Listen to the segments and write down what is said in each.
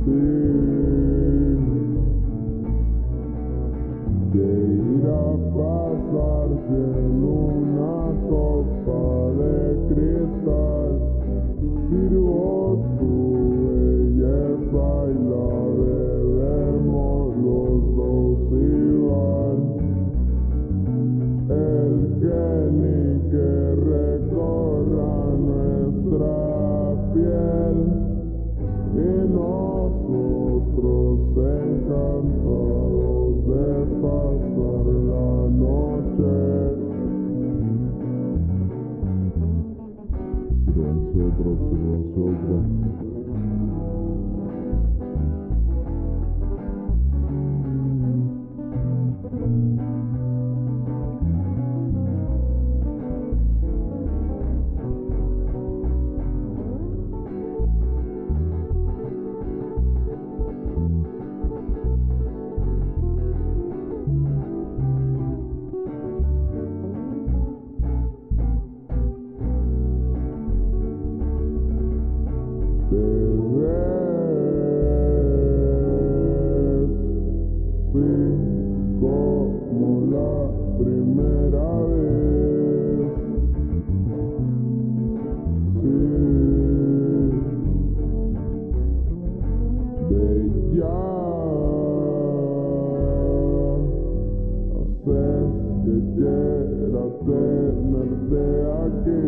que irá a pasarse en una copa de cristal. Sirvo tu belleza y la bebemos los dos igual. El Kelly que recorra nuestra piel y nosotros encantados de pasar la noche. Nosotros. Te ves, sí, como la primera vez, sí, bella, haces que quiera tenerte aquí.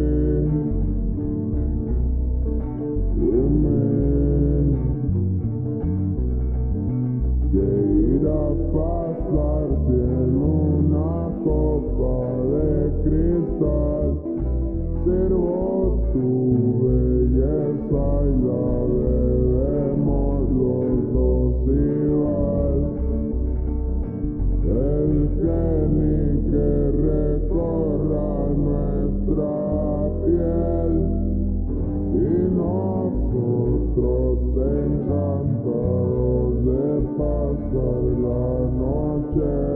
Que irá a pasarse en una copa de cristal. Sirvo tu belleza y la bebemos los dos igual. El Kelly que recorra nuestra piel y nosotros encantados de pasar la noche.